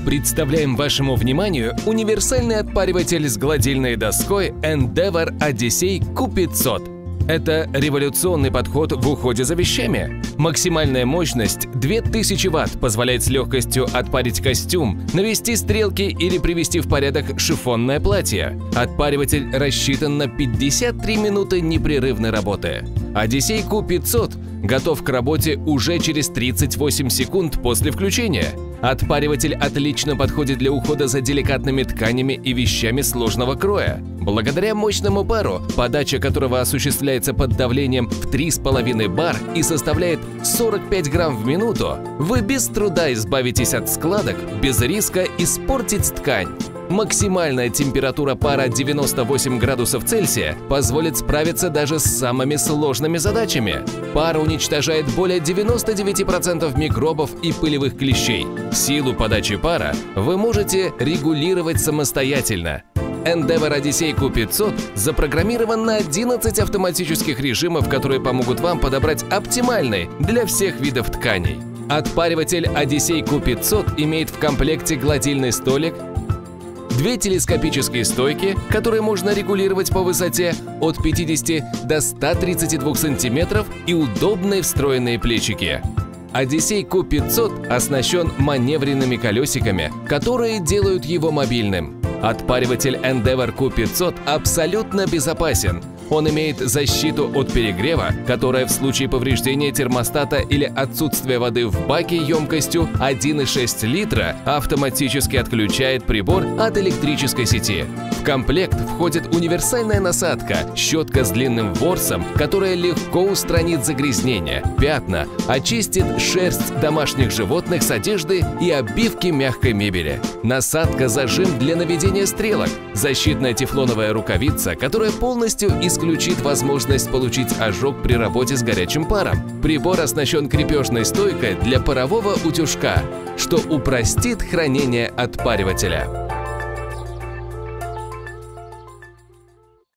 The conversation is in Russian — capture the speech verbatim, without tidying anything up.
Представляем вашему вниманию универсальный отпариватель с гладильной доской Endeavor Odyssey Q пятьсот. Это революционный подход в уходе за вещами. Максимальная мощность две тысячи ватт позволяет с легкостью отпарить костюм, навести стрелки или привести в порядок шифонное платье. Отпариватель рассчитан на пятьдесят три минуты непрерывной работы. Odyssey Q пятьсот готов к работе уже через тридцать восемь секунд после включения. Отпариватель отлично подходит для ухода за деликатными тканями и вещами сложного кроя. Благодаря мощному пару, подача которого осуществляется под давлением в три с половиной бар и составляет сорок пять грамм в минуту, вы без труда избавитесь от складок без риска испортить ткань. Максимальная температура пара девяносто восемь градусов Цельсия позволит справиться даже с самыми сложными задачами. Пар уничтожает более девяноста девяти процентов микробов и пылевых клещей. Силу подачи пара вы можете регулировать самостоятельно. Endeavor Odyssey Q пятьсот запрограммирован на одиннадцать автоматических режимов, которые помогут вам подобрать оптимальный для всех видов тканей. Отпариватель Odyssey Q пятьсот имеет в комплекте гладильный столик, две телескопические стойки, которые можно регулировать по высоте от пятидесяти до ста тридцати двух сантиметров, и удобные встроенные плечики. Odyssey Q пятьсот оснащен маневренными колесиками, которые делают его мобильным. Отпариватель Endeavor Q пятьсот абсолютно безопасен. Он имеет защиту от перегрева, которая в случае повреждения термостата или отсутствия воды в баке емкостью один и шесть литра автоматически отключает прибор от электрической сети. В комплект входит универсальная насадка, щетка с длинным ворсом, которая легко устранит загрязнения, пятна, очистит шерсть домашних животных с одежды и обивки мягкой мебели. Насадка-зажим для наведения стрелок, защитная тефлоновая рукавица, которая полностью исключит возможность получить ожог при работе с горячим паром. Прибор оснащен крепежной стойкой для парового утюжка, что упростит хранение отпаривателя.